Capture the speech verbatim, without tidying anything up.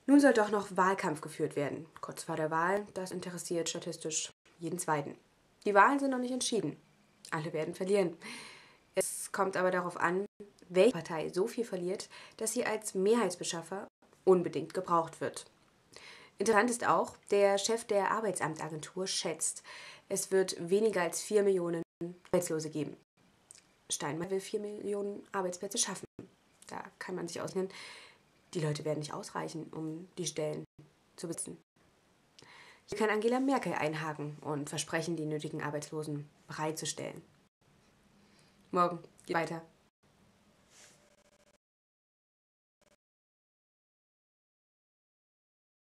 Nun soll doch noch Wahlkampf geführt werden. Kurz vor der Wahl, das interessiert statistisch jeden Zweiten. Die Wahlen sind noch nicht entschieden. Alle werden verlieren. Es kommt aber darauf an, welche Partei so viel verliert, dass sie als Mehrheitsbeschaffer unbedingt gebraucht wird. Interessant ist auch, der Chef der Arbeitsamtagentur schätzt, es wird weniger als vier Millionen Arbeitslose geben. Steinmeier will vier Millionen Arbeitsplätze schaffen. Da kann man sich ausrechnen, die Leute werden nicht ausreichen, um die Stellen zu besetzen. Hier kann Angela Merkel einhaken und versprechen, die nötigen Arbeitslosen bereitzustellen. Morgen geht weiter.